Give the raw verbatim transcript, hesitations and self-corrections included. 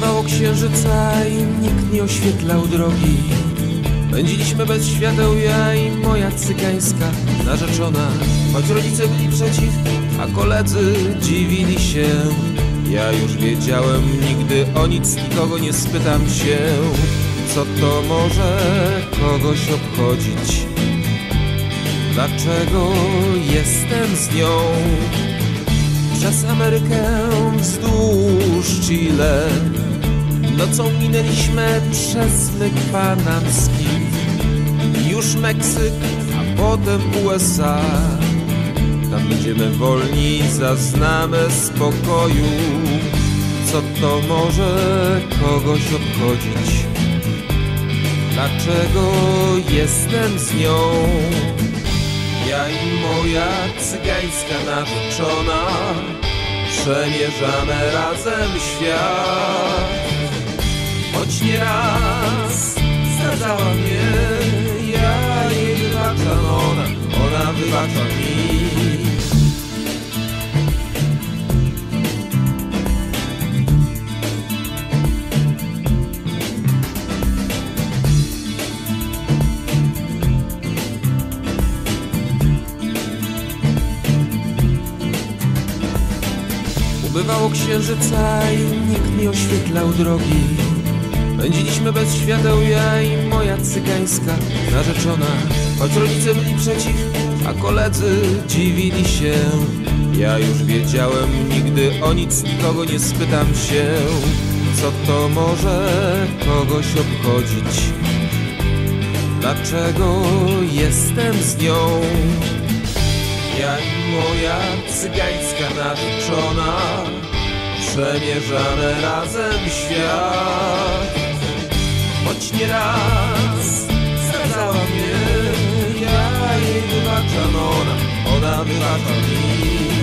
Ubywało księżyca i nikt nie oświetlał drogi. Pędziliśmy bez świateł, ja i moja cygańska narzeczona. Choć rodzice byli przeciw, a koledzy dziwili się, ja już wiedziałem, nigdy o nic nikogo nie spytam się. Co to może kogoś obchodzić? Dlaczego jestem z nią? Przez Amerykę, wzdłuż Chile, nocą minęliśmy przez myk panamski, już Meksyk, a potem U S A. Tam będziemy wolni, zaznamy spokoju. Co to może kogoś obchodzić? Dlaczego jestem z nią? Ja i moja cygańska narzeczona przemierzamy razem świat. Choć nieraz zdradzała mnie, ja jej wybaczam, ona, ona wybacza mi. Ubywało księżyca i nikt nie oświetlał drogi. Pędziliśmy bez świateł, ja i moja cygańska narzeczona. Choć rodzice byli przeciw, a koledzy dziwili się, ja już wiedziałem, nigdy o nic nikogo nie spytam się. Co to może kogoś obchodzić? Dlaczego jestem z nią? Ja i moja cygańska narzeczona przemierzamy razem świat. Choć nieraz zdradzała mnie, ja jej wybaczam, ona, ona wybacza mi.